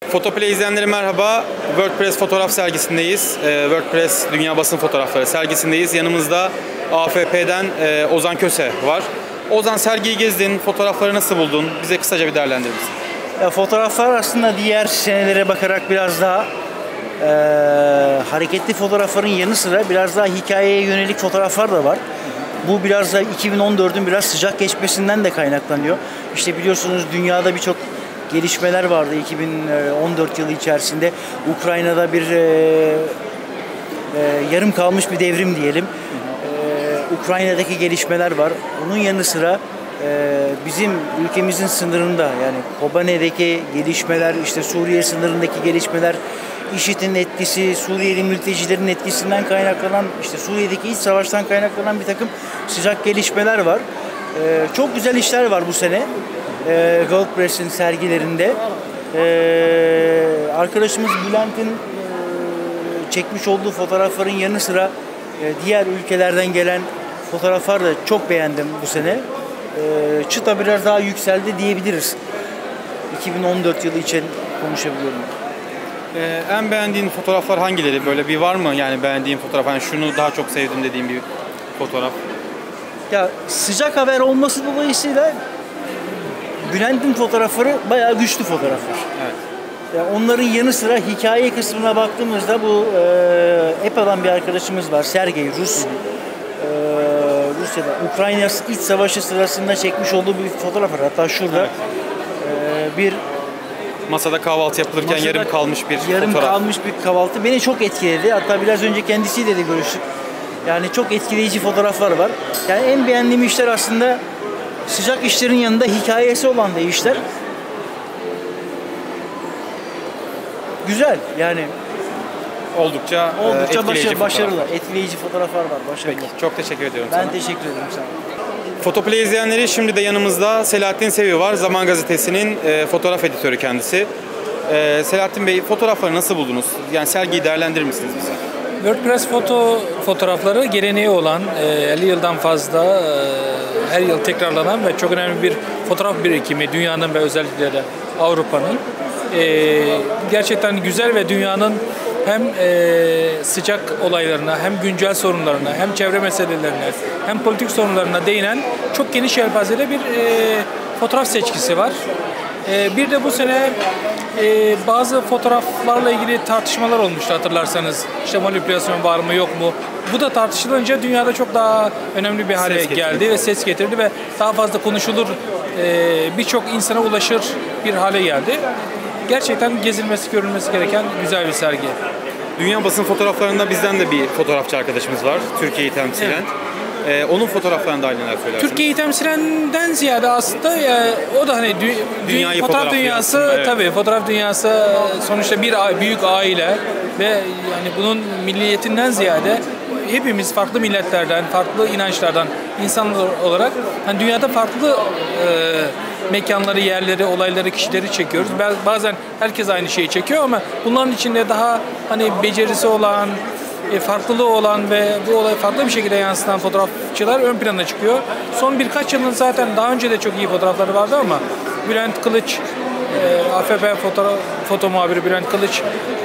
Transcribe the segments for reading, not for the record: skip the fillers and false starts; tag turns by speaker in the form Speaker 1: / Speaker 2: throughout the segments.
Speaker 1: Fotoplay izleyenleri merhaba. WordPress fotoğraf sergisindeyiz. WordPress Dünya Basın Fotoğrafları sergisindeyiz. Yanımızda AFP'den Ozan Köse var. Ozan, sergiyi gezdin, fotoğrafları nasıl buldun? Bize kısaca bir değerlendirir misin?
Speaker 2: Fotoğraflar aslında diğer senelere bakarak biraz daha hareketli fotoğrafların yanı sıra biraz daha hikayeye yönelik fotoğraflar da var. Bu biraz da 2014'ün biraz sıcak geçmesinden de kaynaklanıyor. İşte biliyorsunuz dünyada birçok gelişmeler vardı 2014 yılı içerisinde. Ukrayna'da bir yarım kalmış bir devrim diyelim. Ukrayna'daki gelişmeler var. Onun yanı sıra bizim ülkemizin sınırında, yani Kobane'deki gelişmeler, işte Suriye sınırındaki gelişmeler, IŞİD'in etkisi, Suriyeli mültecilerin etkisinden kaynaklanan, işte Suriye'deki iç savaştan kaynaklanan bir takım sıcak gelişmeler var. Çok güzel işler var bu sene WordPress'in sergilerinde. Arkadaşımız Bülent'in çekmiş olduğu fotoğrafların yanı sıra diğer ülkelerden gelen fotoğraflar da çok beğendim bu sene. Çıta biraz daha yükseldi diyebiliriz. 2014 yılı için konuşabiliyorum.
Speaker 1: En beğendiğin fotoğraflar hangileri? Böyle bir var mı yani beğendiğin fotoğraf? Yani şunu daha çok sevdim dediğim bir fotoğraf.
Speaker 2: Ya sıcak haber olması dolayısıyla Bülent'in fotoğrafları bayağı güçlü fotoğraflar. Evet. Ya onların yanı sıra hikaye kısmına baktığımızda bu EPA'dan bir arkadaşımız var, Sergey, Rus. Rusya'da Ukrayna İç Savaşı sırasında çekmiş olduğu bir fotoğraf var. Hatta şurada bir
Speaker 1: masada kahvaltı yapılırken yarım kalmış bir fotoğraf.
Speaker 2: Kalmış bir kahvaltı beni çok etkiledi. Hatta biraz önce kendisiyle de görüştük. Yani çok etkileyici fotoğraflar var. Yani en beğendiğim işler aslında sıcak işlerin yanında hikayesi olan da işler. Güzel yani.
Speaker 1: Oldukça
Speaker 2: başarılı, etkileyici fotoğraflar var. Başarılı.
Speaker 1: Peki, çok teşekkür ediyorum
Speaker 2: ben
Speaker 1: sana.
Speaker 2: Teşekkür ederim sana.
Speaker 1: Fotoplay izleyenleri, şimdi de yanımızda Selahattin Sevi var. Zaman Gazetesi'nin fotoğraf editörü kendisi. Selahattin Bey, fotoğrafları nasıl buldunuz? Yani sergiyi değerlendirir misiniz bize?
Speaker 3: WordPress fotoğrafları geleneği olan 50 yıldan fazla her yıl tekrarlanan ve çok önemli bir fotoğraf birikimi dünyanın ve özellikle de Avrupa'nın. Gerçekten güzel ve dünyanın hem sıcak olaylarına, hem güncel sorunlarına, hem çevre meselelerine, hem politik sorunlarına değinen çok geniş yelpazede bir fotoğraf seçkisi var. Bir de bu sene bazı fotoğraflarla ilgili tartışmalar olmuştu, hatırlarsanız. İşte manipülasyon var mı yok mu? Bu da tartışılınca dünyada çok daha önemli bir hale geldi ve ses getirdi ve daha fazla konuşulur, birçok insana ulaşır bir hale geldi. Gerçekten gezilmesi, görülmesi gereken güzel bir sergi.
Speaker 1: Dünya basın fotoğraflarında bizden de bir fotoğrafçı arkadaşımız var, Türkiye'yi temsilen. Evet. Onun fotoğraflarında neler söylersiniz?
Speaker 3: Türkiye'yi temsilen ziyade aslında o da hani fotoğraf dünyası, evet. Tabii fotoğraf dünyası sonuçta bir büyük aile ve yani bunun milliyetinden ziyade hepimiz farklı milletlerden, farklı inançlardan insanlar olarak hani dünyada farklı mekanları, yerleri, olayları, kişileri çekiyoruz. Bazen herkes aynı şeyi çekiyor ama bunların içinde daha hani becerisi olan, farklılığı olan ve bu olayı farklı bir şekilde yansıtan fotoğrafçılar ön plana çıkıyor. Son birkaç yılın zaten daha önce de çok iyi fotoğrafları vardı ama Bülent Kılıç, AFP foto muhabiri Bülent Kılıç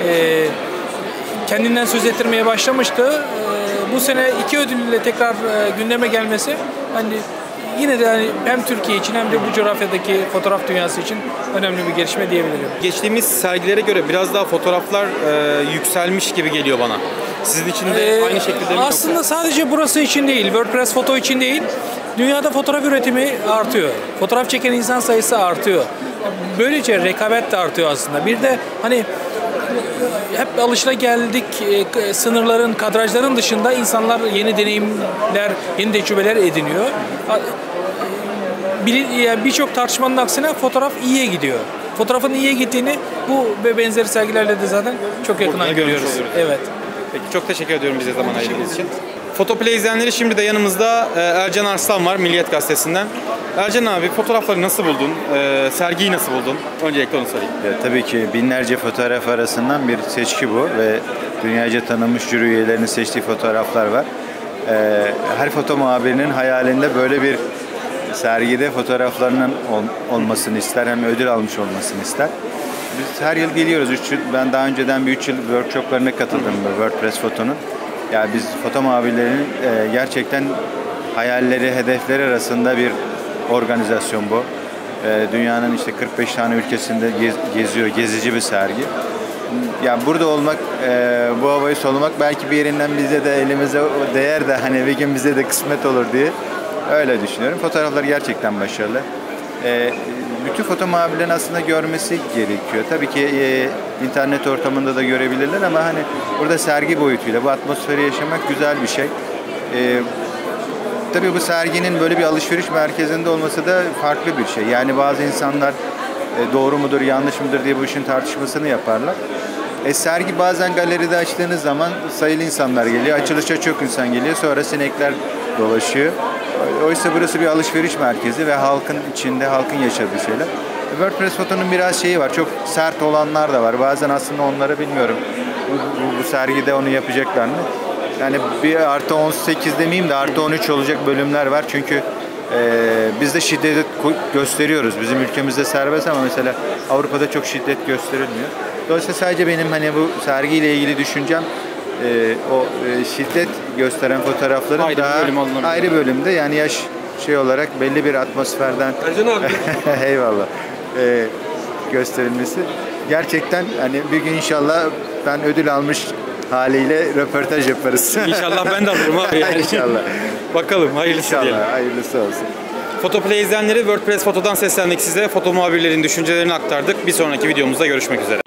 Speaker 3: kendinden söz ettirmeye başlamıştı. Bu sene 2 ödülle tekrar gündeme gelmesi hani yine de hani hem Türkiye için hem de bu coğrafyadaki fotoğraf dünyası için önemli bir gelişme diyebilirim.
Speaker 1: Geçtiğimiz sergilere göre biraz daha fotoğraflar yükselmiş gibi geliyor bana. Sizin için de aynı şekilde mi?
Speaker 3: Aslında sadece burası için değil, WordPress foto için değil, dünyada fotoğraf üretimi artıyor. Fotoğraf çeken insan sayısı artıyor. Böylece rekabet de artıyor aslında. Bir de hani hep alışılageldik sınırların, kadrajların dışında insanlar yeni deneyimler, yeni tecrübeler ediniyor. Birçok tartışmanın aksine fotoğraf iyiye gidiyor. Fotoğrafın iyiye gittiğini bu ve benzeri sergilerle de zaten çok yakından görüyoruz. Evet.
Speaker 1: Peki, çok teşekkür ediyorum bize zaman ayırdığınız için. Fotoplay izleyenleri, şimdi de yanımızda Ercan Arslan var Milliyet Gazetesi'nden. Ercan abi, fotoğrafları nasıl buldun? Sergiyi nasıl buldun? Öncelikle onu sorayım.
Speaker 4: Tabii ki binlerce fotoğraf arasından bir seçki bu ve dünyaca tanınmış jüri üyelerinin seçtiği fotoğraflar var. Her foto muhabirinin hayalinde böyle bir sergide fotoğraflarının olmasını ister, hem ödül almış olmasını ister. Biz her yıl geliyoruz. Ben daha önceden bir 3 yıl workshoplarına katıldım WordPress Foto'nun. Yani biz foto muhabirlerinin gerçekten hayalleri, hedefleri arasında bir organizasyon bu. Dünyanın işte 45 tane ülkesinde geziyor, gezici bir sergi. Yani burada olmak, bu havayı solumak belki bir yerinden bize de elimize değer de hani bir gün bize de kısmet olur diye öyle düşünüyorum. Fotoğraflar gerçekten başarılı. Bütün foto muhabirlerin aslında görmesi gerekiyor. Tabii ki internet ortamında da görebilirler ama hani burada sergi boyutuyla bu atmosferi yaşamak güzel bir şey. Tabii bu serginin böyle bir alışveriş merkezinde olması da farklı bir şey. Yani bazı insanlar doğru mudur, yanlış mıdır diye bu işin tartışmasını yaparlar. Sergi bazen galeride açtığınız zaman sayılı insanlar geliyor. Açılışa çok insan geliyor. Sonra sinekler dolaşıyor. Oysa burası bir alışveriş merkezi ve halkın içinde, halkın yaşadığı şeyler. WordPress Foto'nun biraz şeyi var. Çok sert olanlar da var. Bazen aslında onları bilmiyorum. Bu sergide onu yapacaklar mı? Yani bir artı 18 demeyeyim de artı 13 olacak bölümler var. Çünkü biz de şiddet gösteriyoruz. Bizim ülkemizde serbest ama mesela Avrupa'da çok şiddet gösterilmiyor. Dolayısıyla sadece benim hani bu sergiyle ilgili düşüncem şiddet gösteren fotoğrafların
Speaker 1: ayrı
Speaker 4: daha ayrı bölümde yani yaş olarak belli bir atmosferden eyvallah gösterilmesi. Gerçekten hani bir gün inşallah ben ödül almış haliyle röportaj yaparız.
Speaker 1: İnşallah ben de alırım abi. Yani.
Speaker 4: İnşallah.
Speaker 1: Bakalım hayırlısı diyelim.
Speaker 4: İnşallah hayırlısı olsun.
Speaker 1: Fotoplay izleyenleri WordPress Foto'dan seslendik size. Foto muhabirlerin düşüncelerini aktardık. Bir sonraki videomuzda görüşmek üzere.